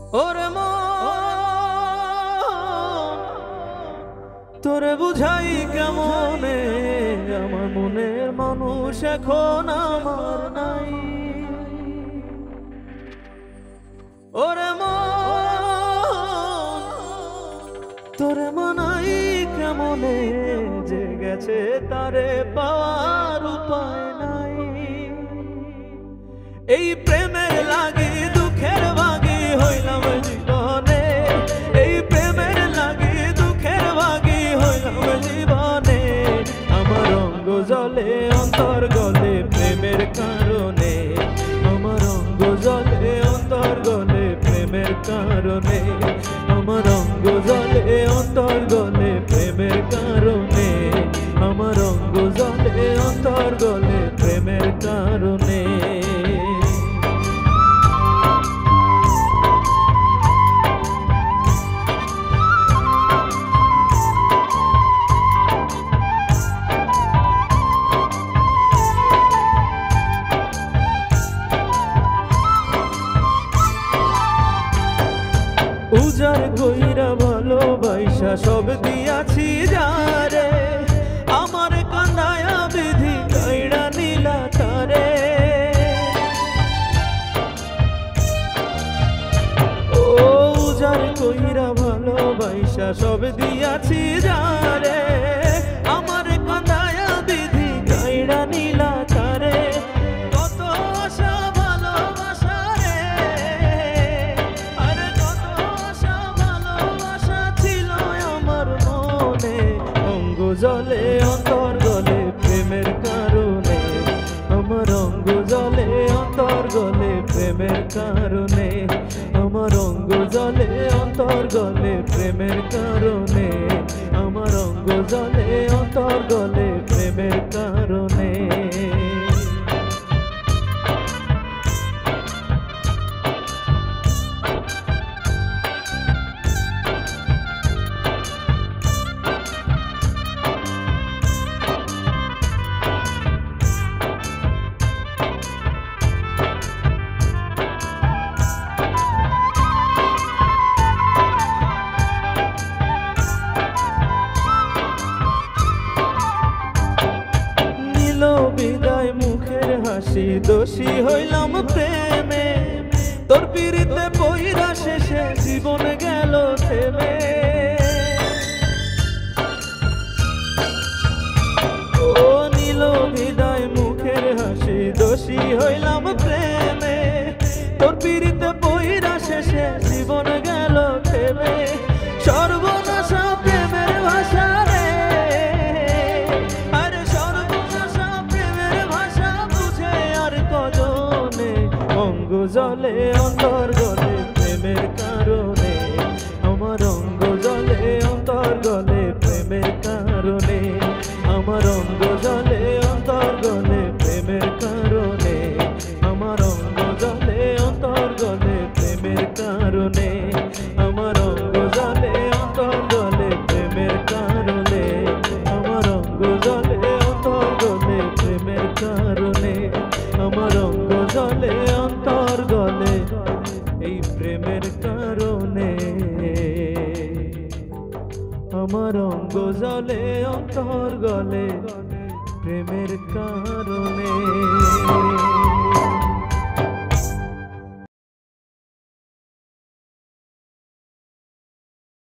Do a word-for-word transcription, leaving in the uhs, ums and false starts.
ওরে মন তোরে বুঝাই কেমনে, আমার মনের মানুষ এখন আমার নাই। ওরে মন তোরে মানাই কেমনে, যে গেছে তারে পাওয়ার উপায় নাই। এই প্রেমের লাগি দুঃখের ভাগি হইলাম জীবনে, এই প্রেমের লাগি দুঃখের ভাগি হইলাম জীবনে। আমার অঙ্গ জলে অন্তর গলে প্রেমের কারণে, আমার অঙ্গ জলে অন্তর গলে প্রেমের কারণে, আমার অঙ্গ জলে অন্তর গলে প্রেমের কারণে, আমার অঙ্গ জলে অন্তর গলে প্রেমের কারণে। উজার কইরা ভালোবাসা সব দিয়াছি যারে, আমার কান্দায়া বিধি কাইড়া নীলা তারে। ও উজার কইরা ভালোবাসা সব দিয়াছি যারে, আমার কান্দায়া বিধি কাইড়া নীলা তারে। কত আশা ভালোবাসা রে, আরে কত আশা ভালোবাসা ছিল আমার মনে। অঙ্গ জলে অন্তর গলে প্রেমের কারণে, আমার অঙ্গ জলে অন্তর গলে প্রেমের কারণে, আমার অঙ্গ জলে অন্তর গলে প্রেমের কারণে, আমার অঙ্গ জলে অন্তর গলে প্রেমের কারণে। বিদায় মুখের হাসি, দোষী হইলাম প্রেমে, তোর পিড়িতে পইরা শেষে জীবন গেল থেমে। ও নীল বিদায় মুখের হাসি, দোষী হইলাম প্রেমে, তোর পিড়িতে পইরা শেষে জীবন গেল থেমে। সর্বনাশা প্রেমের ভাষা রে, আরে সর্বনাশা প্রেমের ভাষা বুঝে আর কজনে। অঙ্গ জলে অন্তর গলে প্রেমের কারণে, আমার অঙ্গ জলে অন্তর গলে প্রেমের কারণে, আমার অঙ্গ জলে অন্তর গলে প্রেমের কারণে, আমার অঙ্গ জলে অন্তর গলে প্রেমের কারণে, আমার অঙ্গ জলে অন্তর গলে প্রেমের কারণে, আমার অঙ্গ জলে অন্তর গলে প্রেমের কারণে, আমার অঙ্গ জলে অন্তর গলে এই প্রেমের কারণে, আমার অঙ্গ জলে অন্তর গলে প্রেমের কারণে।